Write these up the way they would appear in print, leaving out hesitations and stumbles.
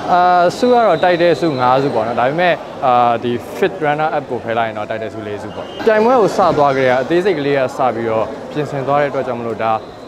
စုကတော့တိုက်တဲ့စု9စုပေါ့နော်ဒါပေမဲ့ဒီ fit runner app ကိုဖယ်လိုက်ရင်တော့တိုက်တဲ့စု4စုပေါ့ပြိုင်ပွဲကိုစသွားကြရအသေးစိတ်ကလေးကစပြီးတော့ပြင်ဆင်သွားတဲ့အတွက်ကြောင့်မလို့ဒါ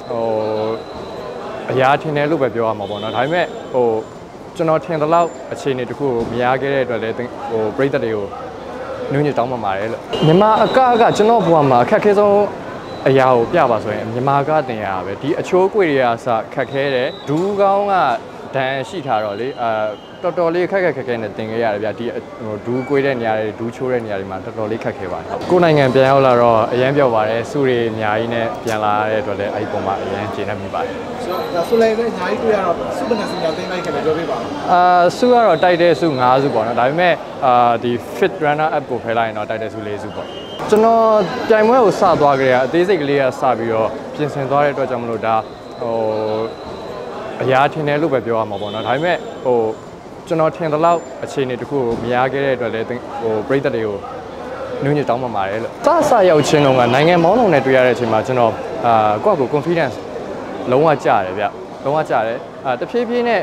အရာထင်တယ်လို့ပဲပြောရမှာပေါ့နော်ဒါပေမဲ့ကျွန်တော်ထင်သလောက်အခြေအနေတစ်ခုကိုမရခဲ့တဲ့အတွက်လည်းပရိသတ်တွေကိုနူးညွတ်တောင်းပန်ပါတယ်လို့မြန်မာအကကျွန်တော်ဘဝမှာအခက်အခဲဆုံးအရာကိုပြပါဆိုရင်မြန်မာကတင်ရတာပဲဒီအချိုးကွေတွေကစခက်ခဲတယ်ဒူးကောင်းကဒဏ်ရှိထားတော့လေတော်တော်လေးခက်ခဲနဲ့တင်ခဲ့ရတယ်ဗျဒီဒူးကွေးတဲ့နေရာတွေဒူးချိုးတဲ့နေရာတွေမှာတော်တော်လေးခက်ခဲပါတယ်ကိုယ်နိုင်ငံပြန်ရောက်လာတော့အရန်ပြောပါတယ်စုတွေအများကြီးနဲ့ပြန်လာရတဲ့အတွက်လည်းအဲ့ဒီပုံမှာအရန်ကျေနပ်မိပါတယ်ဆိုလည်းအများကြီးတွေ့ရတော့စုဘယ်နှစုများတင်လိုက်ခဲ့လဲပြောပြပါစုကတော့တိုက်တဲ့စု9စုပေါ့နော်ဒါပေမဲ့ဒီ fit runner app ကိုဖယ်လိုက်ရင်တော့တိုက်တဲ့စု4စုပေါ့ကျွန်တော်ပြိုင်ပွဲကိုစသွားကြရအသေးစိတ်ကလေးကစပြီးတော့ပြင်ဆင်သွားတဲ့အတွက်ကြောင့်မလို့ဒါအရာထင်တယ်လို့ပဲပြောရမှာပေါ့နော်ဒါပေမဲ့ကျွန်တော်ထင်သလောက်အခြေအနေတစ်ခုကိုမရခဲ့တဲ့အတွက်လည်းပရိသတ်တွေကိုနူးညွတ်တောင်းပန်ပါတယ်လို့စရောက်ချင်းတော့ကနိုင်ငံမောင်းလုံးနဲ့တွေ့ရတဲ့အချိန်မှာကျွန်တော်ကိုယ့်ကို confidence လုံးဝကျတယ်ဗျလုံးဝကျတယ်တဖြည်းဖြည်းနဲ့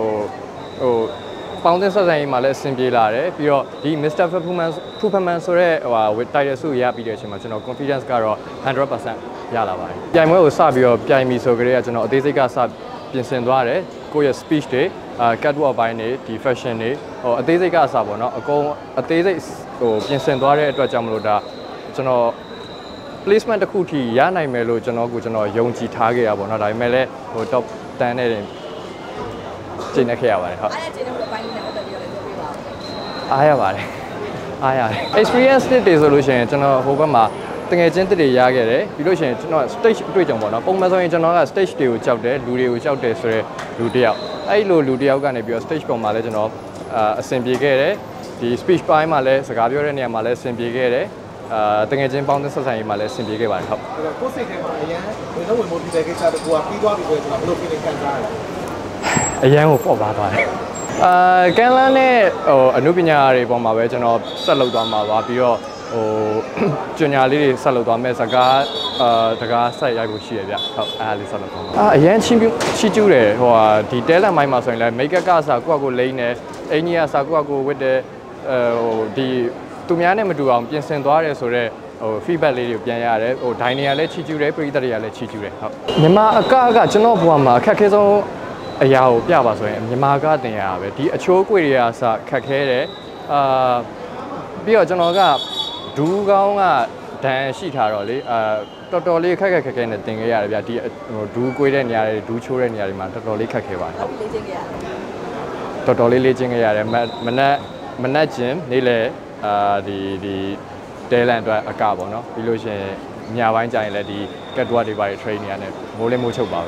ပေါင်းသင်းဆက်ဆံရေးမှာလည်းအဆင်ပြေလာတယ်ပြီးတော့ဒီ Mr. Performance ဆိုတဲ့title စုရပြီးတဲ့အချိန်မှာကျွန်တော် confidence ကတော့ 100% ရလာပါတယ်ပြိုင်ပွဲကိုစပြီးတော့ပြိုင်ပြီဆိုကြတဲ့ကျွန်တော်အသေးစိတ်ကစပြင်ဆင်သွားတယ်ကိုယ့်ရဲ့ speech တွေcatwalk ဘိုင်းတွေဒီ fashion တွေအသေးစိတ်ကအစပေါ့နော်အကုန်အသေးစိတ်ပြင်ဆင်သွားတဲ့အတွက်ကြောင့်မလို့ဒါကျွန်တော် placement တစ်ခုထိရနိုင်မယ်လို့ကျွန်တော်ယုံကြည်ထားခဲ့ရပါတော့ဒါပေမဲ့လည်းtop 10နဲ့ကျင်းနေခဲ့ရပါတယ်ဟုတ်အားရကျင်းတဲ့ဘိုင်းနဲ့ပတ်သက်ပြီးတော့ပြောပြပါဦးအားရပါတယ်အားရတယ် experience တွေဆိုလို့ရှိရင်ကျွန်တော်ဟိုဘက်မှာတကယ်ချင်းတွေရခဲ့တယ်ပြီးလို့ရှိရင်ကျွန်တော် stage အတွေ့အကြုံပေါ့နော်ပုံမှန်ဆိုရင်ကျွန်တော်က stage တွေကိုကြောက်တယ်လူတွေကိုကြောက်တယ်ဆိုတော့လူတစ်ယောက်အဲ့လိုလူတစ်ယောက်ကနေပြီးတော့ stage ပေါ်မှာလည်းကျွန်တော်အဆင်ပြေခဲ့တယ်ဒီ speech ပိုင်းမှာလည်းစကားပြောတဲ့နေရာမှာလည်းအဆင်ပြေခဲ့တယ်တကယ်ချင်းပေါင်းတဲ့ဆက်ဆံရေးမှာလည်းအဆင်ပြေခဲ့ပါတယ်ဟုတ်ကိုယ်စိတ်ထဲမှာအရန်ဝင်တော့ဝင်မို့ဒီတဲ့ကိစ္စတကူကပြီးသွားပြီဆိုတော့ကျွန်တော်ဘယ်လို feeling ခံစားရလဲအရန်ကိုပေါ့ပါသွားတယ်ကန်လန်းနဲ့အနုပညာတွေပေါ်မှာပဲကျွန်တော်ဆက်လုပ်သွားမှာပါပြီးတော့ကျွညာလေးတွေဆက်လုပ်သွားမယ်စကားတကားဆက်ရိုက်ဖို့ရှိရဗျဟုတ်အားလေးဆက်လုပ်သွားမှာအရန်ချီကျူးတယ်ဒီတဲလန်မိုင်းမှာဆိုရင်လည်း make up ကစားကိုလိမ့်နေအင်ကြီးကစားကိုဝတ်တယ်ဒီသူများနဲ့မတူအောင်ပြင်ဆင်သွားတယ်ဆိုတော့feedback လေးတွေပြန်ရတယ်ဒိုင်နေရလည်းချီကျူးတယ်ပရိသတ်တွေကလည်းချီကျူးတယ်ဟုတ်မြန်မာအကကျွန်တော်ဘဝမှာအခက်အခဲဆုံးအရာကိုပြပါဆိုရင်မြန်မာကတင်ရတာပဲဒီအချိုးကွေတွေကစခက်ခဲတယ်ပြီးတော့ကျွန်တော်ကဒူးကောင်းကဒဏ်ရှိထားတော့လေတော်တော်လေးခက်ခဲနဲ့တင်ခဲ့ရတယ်ဗျဒီဒူးကွေးတဲ့နေရာတွေဒူးချိုးတဲ့နေရာတွေမှာတော်တော်လေးခက်ခဲပါတယ်ဟုတ်လေ့ကျင့်ခဲ့ရတယ်တော်တော်လေးလေ့ကျင့်ခဲ့ရတယ်မနက်ကျင်နေ့လေဒီတဲလန်အတွက်အကပေါ့နော်ပြီးလို့ရှိရင်ညပိုင်းကျရင်လည်းဒီ catwalk တွေပါ train နေရတယ်မိုးလင်းမိုးချုပ်ပါပဲ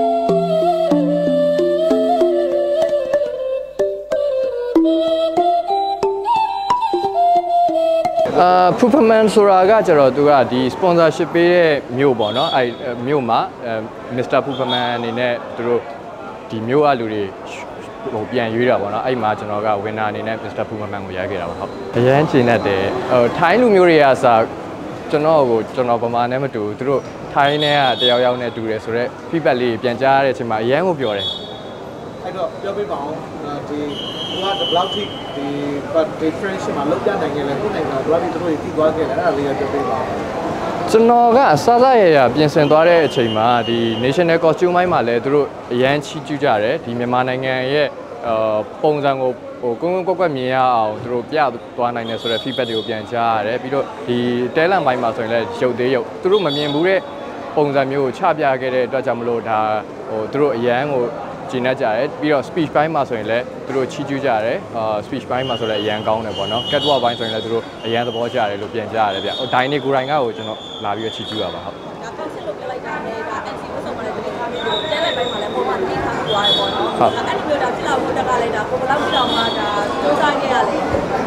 performance ဆိုတာကကျတော့သူကဒီ sponsorship ပေးတဲ့မြို့ပေါ့နော်အဲမြို့မှာMr. Performance အနေနဲ့သူတို့ဒီမြို့အလူတွေပြန်ရွေးတာပေါ့နော်အဲ့မှာကျွန်တော်က winner အနေနဲ့ Mr. Performance ကိုရခဲ့တာပါဟုတ်အရန်ကျင်းတဲ့ထိုင်းလူမျိုးတွေကစကျွန်တော်ဗမာနဲ့မတူသူတို့ထိုင်းနဲ့ကတယောက်နဲ့တူတယ်ဆိုတော့ feedback လေးပြန်ကြားရတဲ့အချိန်မှာအရန်ကိုပြောတယ်အဲ့တော့ပြောပြပါအောင်ဒီဘလောက်ထိဒီ difference မှာလောက်ပြနိုင်ခဲ့လဲခုနိုင်ငံတော့ဒီတို့တီးသွားခဲ့တယ်အဲ့ဒါလေးပြောပြပါဦးကျွန်တော်ကစရပြင်ဆင်သွားတဲ့အချိန်မှာဒီ national costume မိုင်းမှာလည်းသူတို့အရန်ချီးကျူးကြတယ်ဒီမြန်မာနိုင်ငံရဲ့ပုံစံကိုကွန်းကွက်မြင်ရအောင်သူတို့ပြသွားနိုင်တယ်ဆိုတဲ့ feedback တွေကိုပြန်ကြားရတယ်ပြီးတော့ဒီ talent မိုင်းမှာဆိုရင်လည်းရုပ်သေးရုပ်သူတို့မမြင်ဘူးတဲ့ပုံစံမျိုးကိုချပြခဲ့တဲ့အတွက်ကြောင့်မလို့ဒါသူတို့အရန်ကိုကျင်းနေကြတယ်ပြီးတော့ speech ပိုင်းမှာဆိုရင်လည်းသူတို့ချီးကျူးကြတယ်speech ပိုင်းမှာဆိုလည်းအရန်ကောင်းတယ်ပေါ့နော် catwalk ပိုင်းဆိုရင်လည်းသူတို့အရန်သဘောကျတယ်လို့ပြန်ကြားရတယ်ဗျဒိုင်နေကိုတိုင်းကကိုကျွန်တော်လာပြီးချီးကျူးရပါဟုတ်ဒါကောက်စစ်လို့ပြလိုက်တာနဲ့ဒါ NC ဥဆောင်မှာလည်းတင်ထားပြီးတော့တဲလိုက်ပိုင်းမှာလည်းပုံမှန်သိထားသွားတယ်ပေါ့နော်အဲ့ဒီမျိုးဒါဖြစ်လာဖို့တက်ကလိုက်တာကိုဘယ်လောက်ဖြစ်အောင်မှဒါစူးစမ်းခဲ့ရလဲ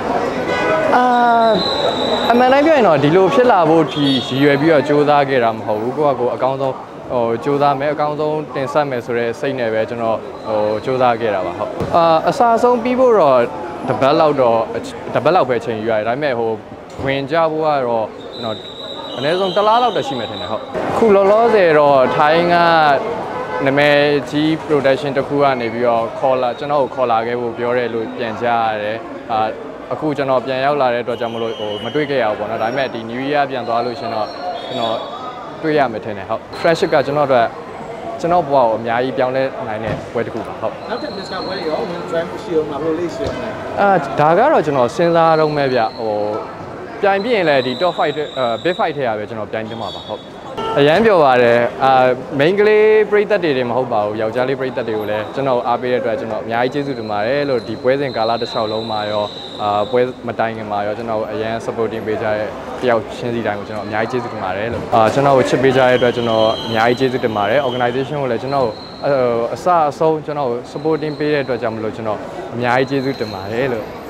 အမှန်တိုင်းပြောရင်တော့ဒီလိုဖြစ်လာဖို့ဒီရည်ရွယ်ပြီးတော့စူးစမ်းခဲ့တာမဟုတ်ဘူးကိုယ့်အကောင်းဆုံးစူးစမ်းမယ်အကောင်းဆုံးတင်ဆက်မယ်ဆိုတဲ့စိတ်နဲ့ပဲကျွန်တော်စူးစမ်းခဲ့တာပါဟုတ်အစားဆုံးပြီးဖို့တော့တပတ်လောက်ပဲချိန်ယူရတယ်ဒါပေမဲ့ဝင်ကြဖို့ကတော့ကျွန်တော်အနည်းဆုံးတစ်လားလောက်တော့ရှိမယ်ထင်တယ်ဟုတ်ခုလောလောဆယ်တော့ထိုင်းကနာမည်ကြီး production တစ်ခုကနေပြီးတော့ခေါ်လာကျွန်တော်ကိုခေါ်လာခဲ့ဖို့ပြောတယ်လို့ပြန်ကြားရတယ်အခုကျွန်တော်ပြန်ရောက်လာတဲ့အတွက်ကြောင့်မလို့ဟိုမတွေ့ခဲ့ရဘူးပေါ့နော်ဒါပေမဲ့ဒီ New Year ပြန်သွားလို့ရှင်တော့ကျွန်တော်တွေ့ရမယ်ထင်တယ်ဟုတ် friendship ကကျွန်တော်တို့ကျွန်တော်ဘဝကိုအများကြီးပြောင်းလဲနိုင်တဲ့ပွဲတစ်ခုပါဟုတ်နောက်တစ် Mr. ပွဲရော win drive ရှိအောင်မလို့လေးရှိအောင်ဒါကတော့ကျွန်တော်စဉ်းစားတော့မဲ့ဗျဟိုပြိုင်ပြရင်လည်းဒီ top 5 big 5ထဲရပဲကျွန်တော်ပြိုင်ပြမှာပါဟုတ်အရန်ပြောပါတယ်main ကလေးပြိသက်တွေမဟုတ်ပါဘူးယောက်ျားလေးပြိသက်တွေကိုလည်းကျွန်တော်အားပေးတဲ့အတွက်ကျွန်တော်အများကြီးကျေးဇူးတင်ပါတယ်လို့ဒီပွဲစဉ်ကာလတစ်လျှောက်လုံးမှာရောပွဲမတိုင်ခင်မှာရောကျွန်တော်အရန် supporting ပေးကြတဲ့တယောက်ချင်းစီတိုင်းကိုကျွန်တော်အများကြီးကျေးဇူးတင်ပါတယ်လို့ကျွန်တော်ကိုချစ်ပေးကြတဲ့အတွက်ကျွန်တော်အများကြီးကျေးဇူးတင်ပါတယ် organization ကိုလည်းကျွန်တော်အစအဆုံးကျွန်တော် supporting ပေးတဲ့အတွက်ကြောင့်မလို့ကျွန်တော်အများကြီးကျေးဇူးတင်ပါတယ်လို့